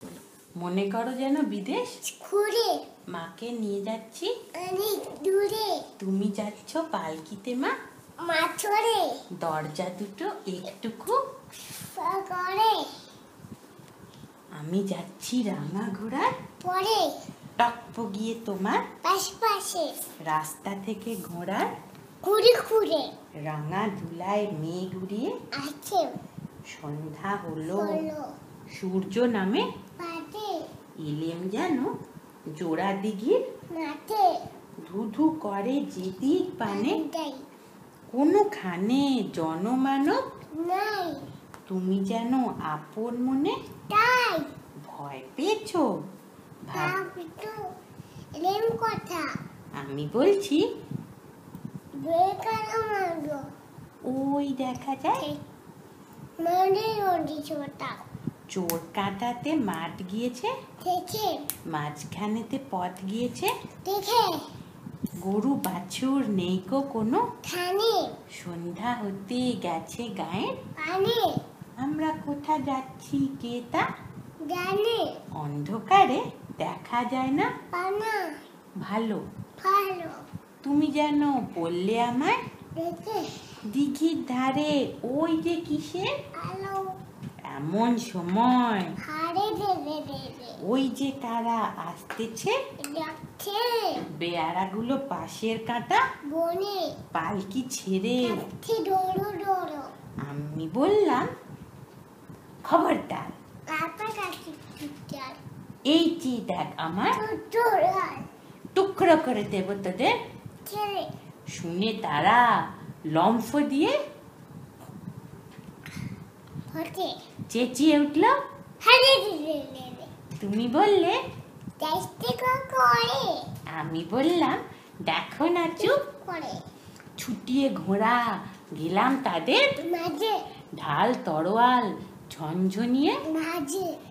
মনে করো যেন বিদেশ ঘুরে মাকে নিয়ে যাচ্ছি অনেক দূরে, তুমি যাচ্ছ পালকিতে মা। মাছরে দরজা দুটো একটুকু করে আমি যাচ্ছি রাঙা ঘোড়ার পরে টকপগিয়ে তোমার পাশে রাস্তা থেকে ঘোড়ার ঘুরে ঘুরে রাঙা ধুলায় মেঘ উড়িয়ে আছে সন্ধ্যা হলো হলো সূর্য নামে পাতে এলেম যেন জোড়া দিঘির মাঠে ধুধু করে যেদিক পানে দেয় কোনোখানে জনমানব নাই তুমি যেন আপন মনে তাই ভয় পেয়েছো ভাবতো এলেম কথা আমি বলছি বেকার মারো ওই দেখা যায় মানে নদী ছোটা চোর কাটাতে মাঠ গিয়েছে দেখে মাঝখানেতে পথ গিয়েছে দেখে গরু বাছুর নেইকো কোনো খানে সন্ধ্যা হতে গেছে গায়ের পানে আমরা কোথা যাচ্ছি কে তা জানে অন্ধকারে দেখা যায় না পানা ভালো ভালো তুমি যেন বললে আমায় দেখে দিঘির ধারে ওই যে কিসের আলো এমন সময় হারে দেবে দেবে ওই যে কারা আসতেছে যাচ্ছে বেয়ারাগুলো পাশের কাঁটা বনে পালকি ছেড়ে যাচ্ছে ডোরো ডোরো আমি বললাম খবরদার কাপা কাছি চুপচাপ এই যে দেখ আমার চোরাল টুকরো করে দেব তোদের ছেড়ে শুনে তারা লম্ফ দিয়ে হতে চেঁচিয়ে উঠল হারে দেবে দেবে তুমি বললে দেখতে করে আমি বললাম দেখো না চুপ করে ছুটিয়ে ঘোড়া গেলাম তাদের মাঝে ঢাল তরোয়াল ঝনঝনিয়ে মাঝে